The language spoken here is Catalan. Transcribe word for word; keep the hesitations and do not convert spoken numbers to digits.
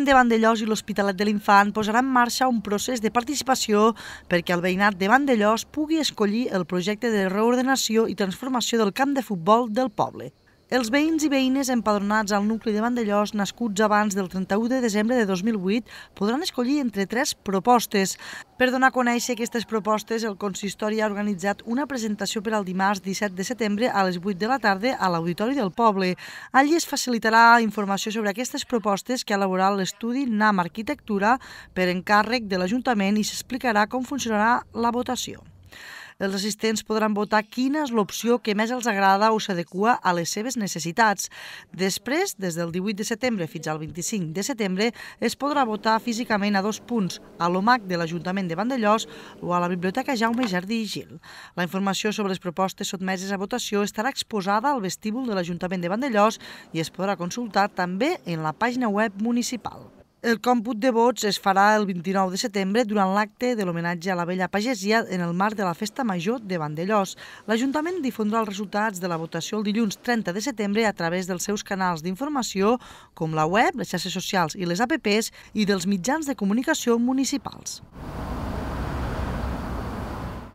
de Vandellòs i l'Hospitalet de l'Infant posaran en marxa un procés de participació perquè el veïnat de Vandellòs pugui escollir el projecte de reordenació i transformació del camp de futbol del poble. Els veïns i veïnes empadronats al nucli de Vandellòs nascuts abans del trenta-u de desembre de dos mil vuit podran escollir entre tres propostes. Per donar a conèixer aquestes propostes, el consistori ha organitzat una presentació per al dimarts disset de setembre a les vuit de la tarda a l'Auditori del Poble. Allí es facilitarà informació sobre aquestes propostes que ha elaborat l'estudi NAM Arquitectura per encàrrec de l'Ajuntament i s'explicarà com funcionarà la votació. Els assistents podran votar quina és l'opció que més els agrada o s'adequa a les seves necessitats. Després, des del divuit de setembre fins al vint-i-cinc de setembre, es podrà votar físicament a dos punts, a l'O M A C de l'Ajuntament de Vandellòs o a la Biblioteca Jaume Jardí i Gil. La informació sobre les propostes sotmeses a votació estarà exposada al vestíbul de l'Ajuntament de Vandellòs i es podrà consultar també en la pàgina web municipal. El còmput de vots es farà el vint-i-nou de setembre durant l'acte de l'homenatge a la vella pagesia en el marc de la Festa Major de Vandellòs. L'Ajuntament difondrà els resultats de la votació el dilluns trenta de setembre a través dels seus canals d'informació com la web, les xarxes socials i les apps i dels mitjans de comunicació municipals.